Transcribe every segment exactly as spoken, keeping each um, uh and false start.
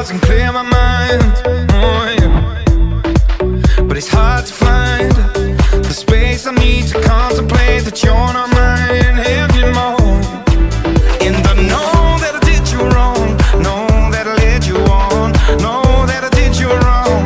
words and clear my mind. Oh, yeah. But it's hard to find the space I need to contemplate that you're not mine anymore. And I know that I did you wrong, know that I led you on, know that I did you wrong,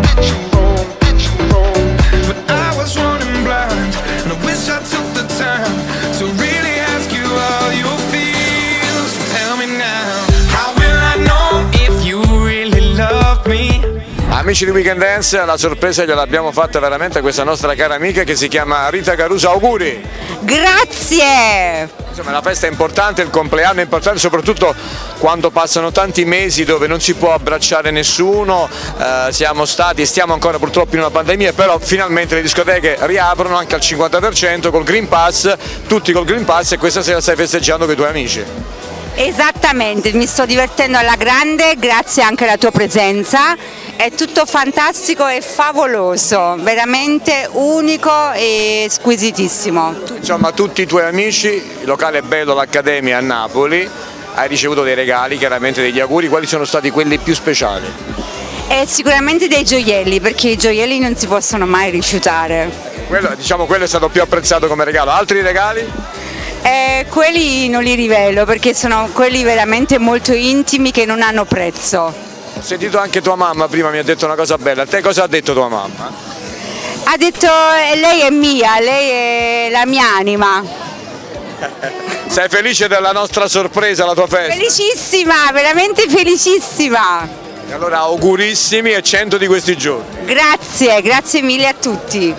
but I was running blind, and I wish I took the time to really ask you how you feel. So tell me now, how will I know if you really love me? Amici di Weekend Dance, la sorpresa gliel'abbiamo fatta veramente a questa nostra cara amica che si chiama Rita Caruso. Auguri! Grazie! Insomma, la festa è importante, il compleanno è importante, soprattutto quando passano tanti mesi dove non si può abbracciare nessuno. Eh, siamo stati e stiamo ancora purtroppo in una pandemia, però finalmente le discoteche riaprono anche al cinquanta per cento col Green Pass, tutti col Green Pass, e questa sera stai festeggiando con i tuoi amici. Esattamente, mi sto divertendo alla grande, grazie anche alla tua presenza, è tutto fantastico e favoloso, veramente unico e squisitissimo. Insomma, tutti i tuoi amici, il locale è bello, l'Accademia a Napoli, hai ricevuto dei regali, chiaramente degli auguri, quali sono stati quelli più speciali? E sicuramente dei gioielli, perché i gioielli non si possono mai rifiutare. Quello, diciamo, quello è stato più apprezzato come regalo, altri regali? Eh, quelli non li rivelo perché sono quelli veramente molto intimi che non hanno prezzo. Ho sentito anche tua mamma prima, mi ha detto una cosa bella. A te cosa ha detto tua mamma? Ha detto eh, lei è mia, lei è la mia anima. Sei felice della nostra sorpresa, la tua festa? Felicissima, veramente felicissima. E allora augurissimi e cento di questi giorni. Grazie, grazie mille a tutti.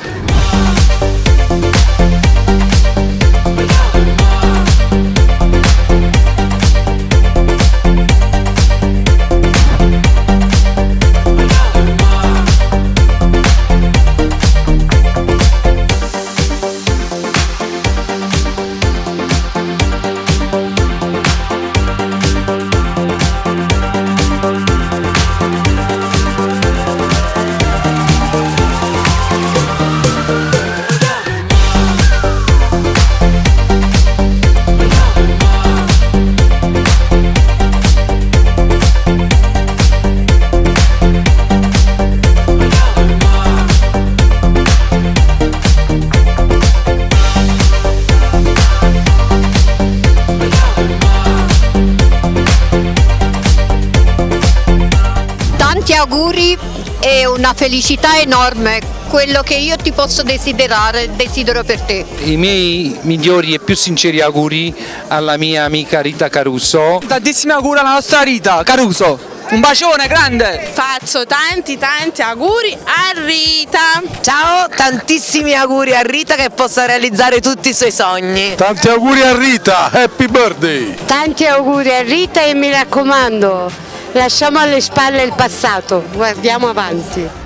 Auguri e una felicità enorme, quello che io ti posso desiderare, desidero per te. I miei migliori e più sinceri auguri alla mia amica Rita Caruso. Tantissimi auguri alla nostra Rita Caruso, un bacione grande! Faccio tanti tanti auguri a Rita. Ciao, tantissimi auguri a Rita che possa realizzare tutti i suoi sogni. Tanti auguri a Rita, happy birthday! Tanti auguri a Rita e mi raccomando, lasciamo alle spalle il passato, guardiamo avanti.